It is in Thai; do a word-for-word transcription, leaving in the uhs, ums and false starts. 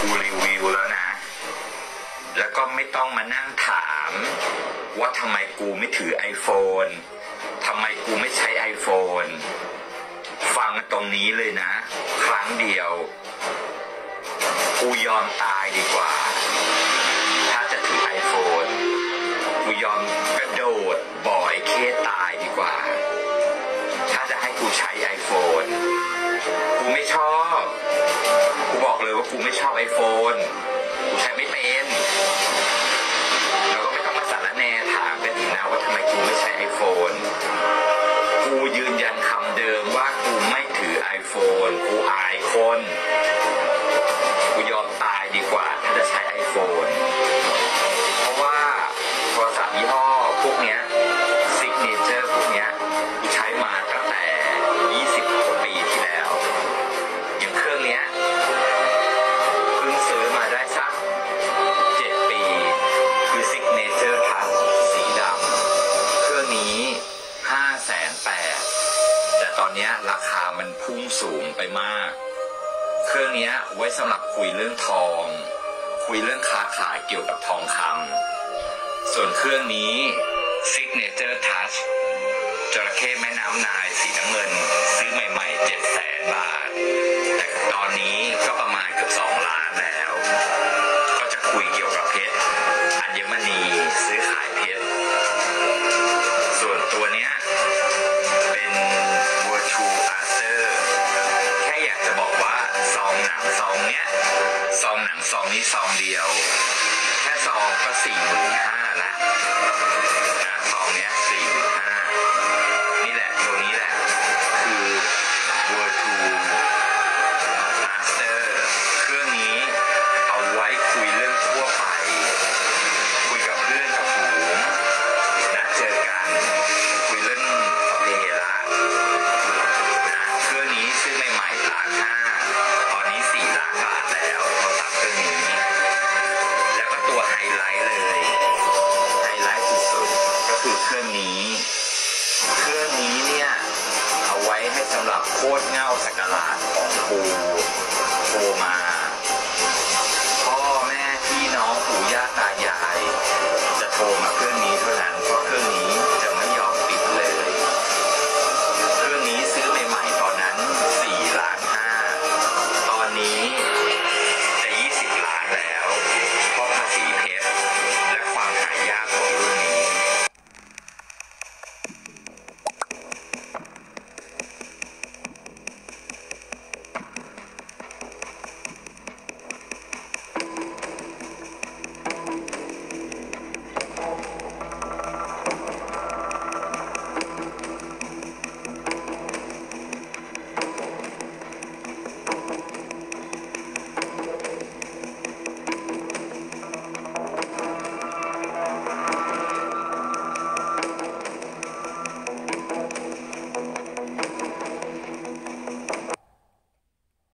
กูรีวิวแล้วนะแล้วก็ไม่ต้องมานั่งถามว่าทำไมกูไม่ถือ iPhone ทำไมกูไม่ใช้ iPhone ฟังตรงนี้เลยนะครั้งเดียวกูยอมตายดีกว่าถ้าจะถือ iPhone กูยอมกระโดดบ่อยเคตายดีกว่าถ้าจะให้กูใช้ iPhone กูไม่ชอบกูบอกเลยว่ากูไม่ชอบ iPhone กูใช้ไม่เป็นแล้วก็ไม่ต้องมาสารแนถามกันอีกนะว่าทำไมกูไม่ใช้ iPhone กูยืนยันคำเดิมว่ากูไม่ถือ iPhone กูอายคนกูยอมตายดีกว่าถ้าจะใช้ iPhone เพราะว่าโทรศัพท์ยี่ห้อพวกเนี้ย Signature พวกเนี้ยกูใช้มาตั้งแต่ยี่สิบกว่าปีที่แล้วอย่างเครื่องเนี้ยเพิ่งซื้อมาได้สักเจ็ดปีคือ Signature Plus สีดำเครื่องนี้ห้าแสนแปดแต่ตอนนี้ราคามันพุ่งสูงไปมากเครื่องนี้ไว้สำหรับคุยเรื่องทองคุยเรื่องค้าขายเกี่ยวกับทองคำส่วนเครื่องนี้ Signature Touch จระเข้แม่น้ำนายสีน้ำเงินซื้อใหม่ๆเจ็ดแสนบาทแต่ตอนนี้ก็ประมาณเกือบสองล้านแล้วก็จะคุยเกี่ยวกับเพชรอัญมณีซื้อขายเพชรส่วนตัวเนี้ยเป็น Virtual Acer แค่อยากจะบอกว่าซองหนังซองเนี้ยซองหนังซองนี้ซองเดียวแค่ซองก็สี่หมื่นห้าละนะซองเนี้ยสี่หมื่นห้านี่แหละตัวนี้แหละคือ Virtual Acer เครื่องนี้เอาไว้คุยเรื่องทั่วไปคุยกับเพื่อนกับฝูงนัดเจอกันคุยเรื่องประเพณีละนะเครื่องนี้ซื้อใหม่ๆล้านห้าตอนนี้สี่ล้านบาทแล้วโทรศัพท์เครื่องนี้แล้วก็ตัวไฮไลท์เลยไฮไลท์สุดๆก็คือเครื่องนี้เครื่องนี้เนี่ยเอาไว้ให้สำหรับโคตรเง่าสักการะของครูโทรมา